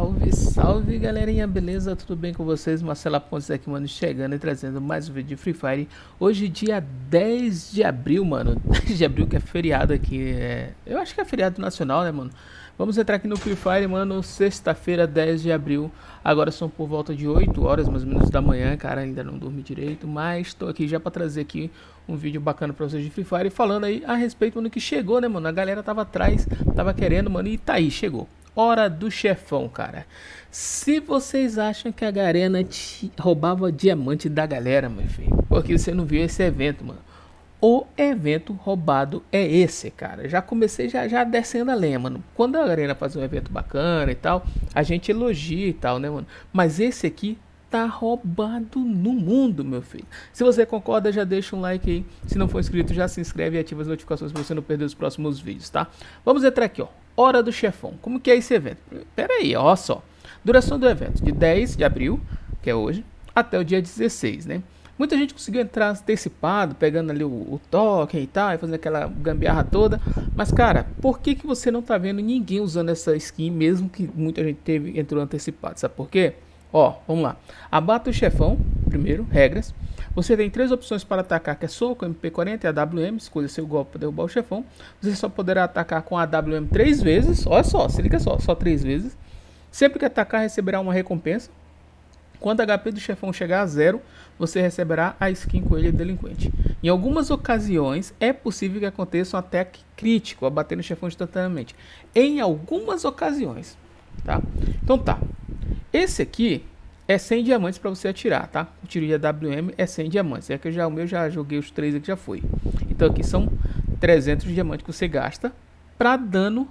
Salve, salve galerinha, beleza? Tudo bem com vocês? Marcelo Pontes aqui, mano, chegando e trazendo mais um vídeo de Free Fire. Hoje, dia 10 de abril, mano. 10 de abril, que é feriado aqui. Eu acho que é feriado nacional, né, mano? Vamos entrar aqui no Free Fire, mano. Sexta-feira, 10 de abril. Agora são por volta de 8 horas, mais ou menos, da manhã. Cara, ainda não dormi direito, mas tô aqui já pra trazer aqui um vídeo bacana pra vocês de Free Fire. Falando aí a respeito, mano, que chegou, né, mano? A galera tava atrás, tava querendo, mano, e tá aí, chegou. Hora do chefão, cara. Se vocês acham que a Garena roubava diamante da galera, meu filho, porque você não viu esse evento, mano. O evento roubado é esse, cara. Já comecei já descendo a lenha, mano. Quando a Garena faz um evento bacana e tal, a gente elogia e tal, né, mano? Mas esse aqui tá roubado no mundo, meu filho. Se você concorda, já deixa um like aí. Se não for inscrito, já se inscreve e ativa as notificações pra você não perder os próximos vídeos, tá? Vamos entrar aqui, ó. Hora do chefão. Como que é esse evento? Pera aí, ó só. Duração do evento, de 10 de abril, que é hoje, até o dia 16, né? Muita gente conseguiu entrar antecipado, pegando ali o token e tal, e fazendo aquela gambiarra toda. Mas, cara, por que você não tá vendo ninguém usando essa skin, mesmo que muita gente entrou antecipado? Sabe por quê? Ó, vamos lá. Abata o chefão, primeiro, regras. Você tem 3 opções para atacar, que é soco, MP40 e AWM. Escolha seu golpe para derrubar o chefão. Você só poderá atacar com a AWM 3 vezes. Olha só, se liga só 3 vezes. Sempre que atacar, receberá uma recompensa. Quando a HP do chefão chegar a 0, você receberá a skin Coelho Delinquente. Em algumas ocasiões, é possível que aconteça um ataque crítico, abatendo o chefão instantaneamente. Em algumas ocasiões, tá? Então tá. Esse aqui é 100 diamantes para você atirar, tá? O tiro de AWM é 100 diamantes. É que o meu já joguei os 3 aqui, já foi. Então aqui são 300 diamantes que você gasta para dano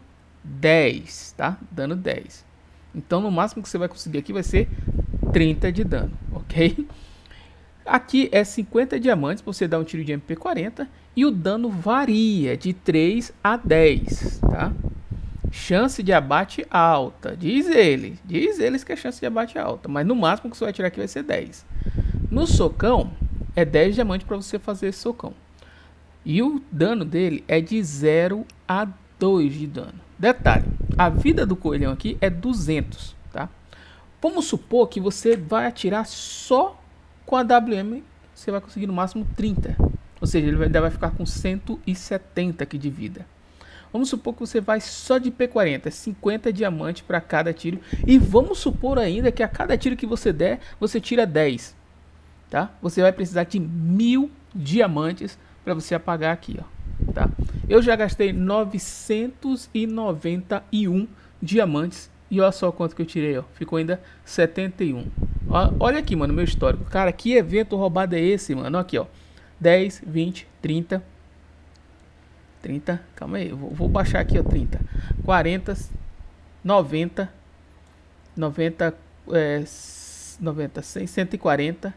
10, tá? Dano 10. Então no máximo que você vai conseguir aqui vai ser 30 de dano, ok? Aqui é 50 diamantes para você dar um tiro de MP40 e o dano varia de 3 a 10, tá? Chance de abate alta, diz eles que a chance de abate é alta, mas no máximo que você vai tirar aqui vai ser 10. No socão é 10 diamantes para você fazer esse socão. E o dano dele é de 0 a 2 de dano. Detalhe, a vida do coelhão aqui é 200, tá? Vamos supor que você vai atirar só com a WM, você vai conseguir no máximo 30. Ou seja, ele ainda vai ficar com 170 aqui de vida. Vamos supor que você vai só de P40, 50 diamantes para cada tiro. E vamos supor ainda que a cada tiro que você der, você tira 10. Tá? Você vai precisar de 1000 diamantes para você apagar aqui, ó. Tá? Eu já gastei 991 diamantes. E olha só quanto que eu tirei, ó. Ficou ainda 71. Olha aqui, mano, meu histórico. Cara, que evento roubado é esse, mano? Aqui, ó. 10, 20, 30... 30, calma aí, eu vou baixar aqui, ó, 30, 40, 90, 90, 90, 100, 140,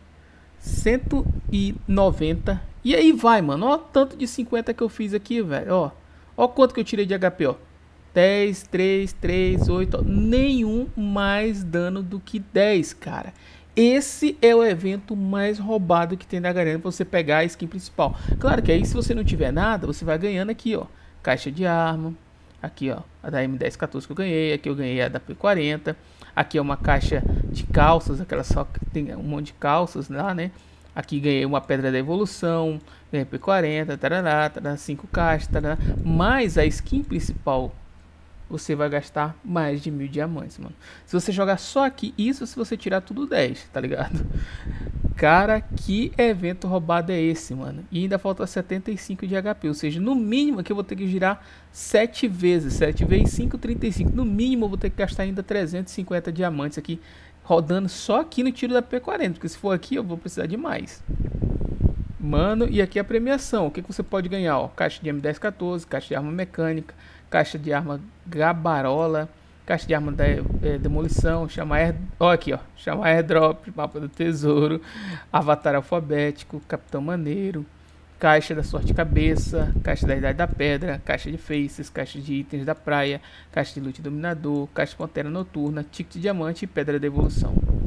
190, e aí vai, mano, ó, tanto de 50 que eu fiz aqui, velho, ó quanto que eu tirei de HP, ó, 10, 3, 3, 8, ó, nenhum mais dano do que 10, cara. Esse é o evento mais roubado que tem da Garena pra você pegar a skin principal. Claro que aí se você não tiver nada, você vai ganhando aqui, ó. Caixa de arma. Aqui, ó. A da M1014 que eu ganhei. Aqui eu ganhei a da P40. Aqui é uma caixa de calças. Aquela só que tem um monte de calças lá, né? Aqui ganhei uma pedra da evolução. Ganhei P40. Tarará, tarará, 5 caixas. Tarará. Mas a skin principal, você vai gastar mais de 1000 diamantes, mano. Se você jogar só aqui, isso se você tirar tudo 10, tá ligado? Cara, que evento roubado é esse, mano? E ainda falta 75 de HP, ou seja, no mínimo aqui eu vou ter que girar 7 vezes. 7 vezes 5, 35. No mínimo eu vou ter que gastar ainda 350 diamantes aqui, rodando só aqui no tiro da P40, porque se for aqui eu vou precisar de mais. Mano, e aqui a premiação, o que você pode ganhar, ó? Caixa de M1014, caixa de arma mecânica, caixa de arma gabarola, caixa de arma da demolição, ó aqui, ó, chama airdrop, mapa do tesouro, avatar alfabético, capitão maneiro, caixa da sorte cabeça, caixa da idade da pedra, caixa de faces, caixa de itens da praia, caixa de loot dominador, caixa de pantera noturna, ticket de diamante e pedra da evolução.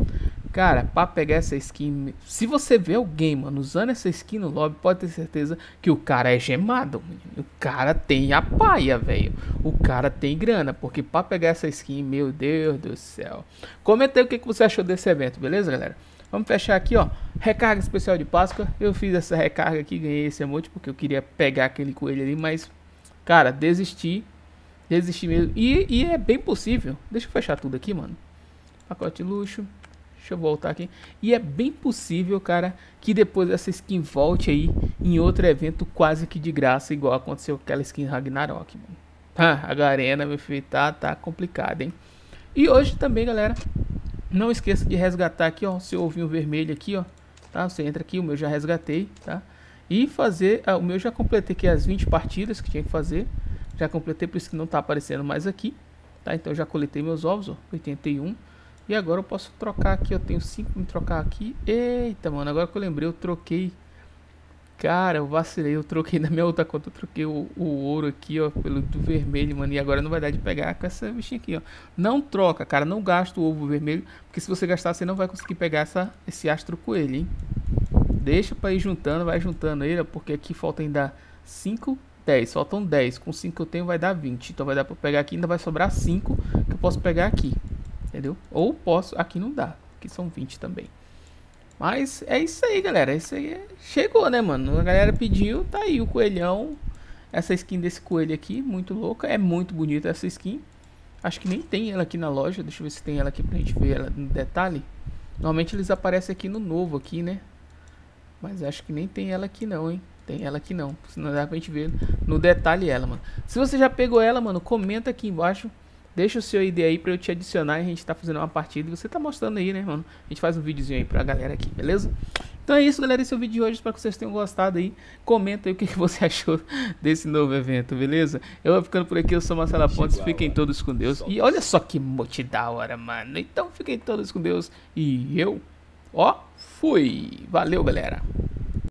Cara, pra pegar essa skin, se você vê alguém, mano, usando essa skin no lobby, pode ter certeza que o cara é gemado, menino. O cara tem a paia, velho. O cara tem grana, porque pra pegar essa skin, meu Deus do céu. Comenta aí o que você achou desse evento, beleza, galera? Vamos fechar aqui, ó. Recarga especial de Páscoa. Eu fiz essa recarga aqui, ganhei esse emote porque eu queria pegar aquele coelho ali, mas, cara, desisti. Desisti mesmo. E é bem possível. Deixa eu fechar tudo aqui, mano. Pacote luxo. Deixa eu voltar aqui. E é bem possível, cara, que depois essa skin volte aí em outro evento quase que de graça, igual aconteceu com aquela skin Ragnarok, mano. A Garena, meu filho, tá complicado, hein? E hoje também, galera, não esqueça de resgatar aqui, ó, seu ovinho vermelho aqui, ó. Tá? Você entra aqui, o meu já resgatei, tá? E fazer, o meu já completei aqui as 20 partidas que tinha que fazer. Já completei, por isso que não tá aparecendo mais aqui, tá? Então já coletei meus ovos, ó, 81. E agora eu posso trocar aqui, eu tenho 5 para me trocar aqui. Eita, mano, agora que eu lembrei, eu troquei. Cara, eu vacilei, eu troquei na minha outra conta, eu troquei o ouro aqui, ó, pelo do vermelho, mano. E agora não vai dar de pegar com essa bichinha aqui, ó. Não troca, cara, não gasta o ovo vermelho, porque se você gastar, você não vai conseguir pegar esse astro coelho, hein. Deixa pra ir juntando, vai juntando ele, porque aqui falta ainda 5, 10. Faltam 10, com 5 que eu tenho vai dar 20. Então vai dar pra pegar aqui, ainda vai sobrar 5 que eu posso pegar aqui. Entendeu? Ou posso, aqui não dá, aqui são 20 também. Mas é isso aí, galera. Isso aí chegou, né, mano? A galera pediu, tá aí o coelhão. Essa skin desse coelho aqui, muito louca. É muito bonita essa skin. Acho que nem tem ela aqui na loja. Deixa eu ver se tem ela aqui pra gente ver ela no detalhe. Normalmente eles aparecem aqui no novo aqui, né? Mas acho que nem tem ela aqui não, hein? Tem ela aqui não. Senão dá pra gente ver no detalhe ela, mano. Se você já pegou ela, mano, comenta aqui embaixo. Deixa o seu ID aí pra eu te adicionar e a gente tá fazendo uma partida e você tá mostrando aí, né, mano? A gente faz um videozinho aí pra galera aqui, beleza? Então é isso, galera, esse é o vídeo de hoje, espero que vocês tenham gostado aí. Comenta aí o que você achou desse novo evento, beleza? Eu vou ficando por aqui, eu sou Marcelo Pontes, fiquem todos com Deus. E olha só que mote da hora, mano. Então fiquem todos com Deus e eu, ó, fui. Valeu, galera.